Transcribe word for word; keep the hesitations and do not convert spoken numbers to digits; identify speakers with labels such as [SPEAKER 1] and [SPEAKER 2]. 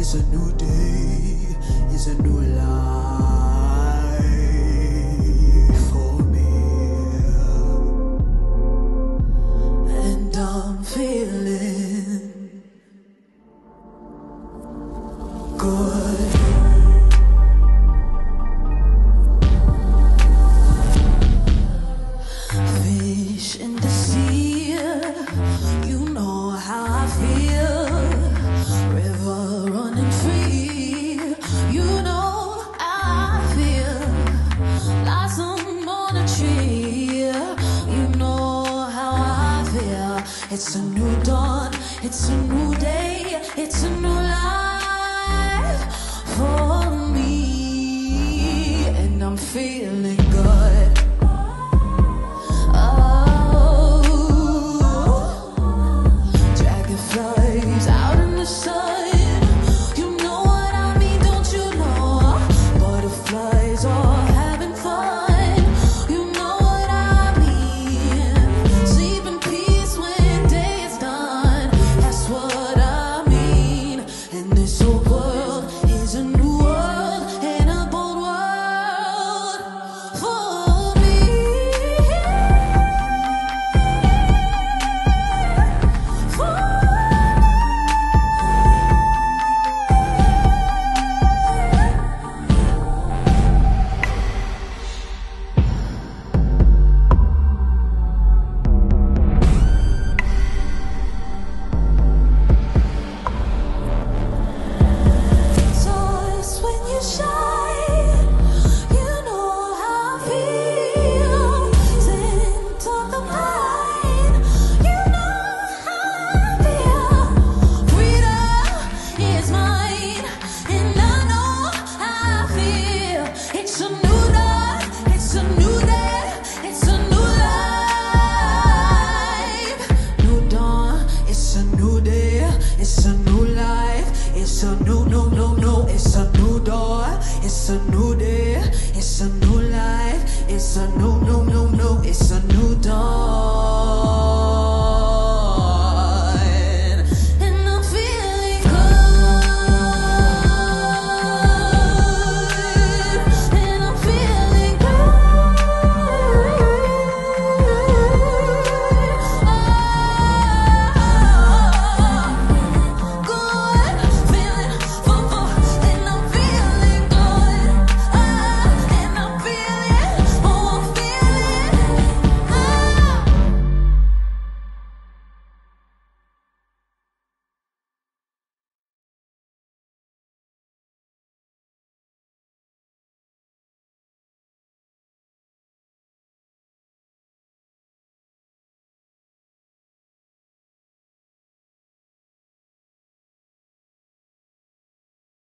[SPEAKER 1] It's a new day, it's a new life for me, and I'm feeling good. Fish in the sea, you know how I feel. River running free, you know how I feel. Blossom on a tree, you know how I feel. It's a new dawn, it's a new day, it's a new life for me, and I'm feeling good. It's a new life, it's a new, no, no, no, it's a new door, it's a new day, it's a new life, it's a new, no, no, no, it's a new dawn.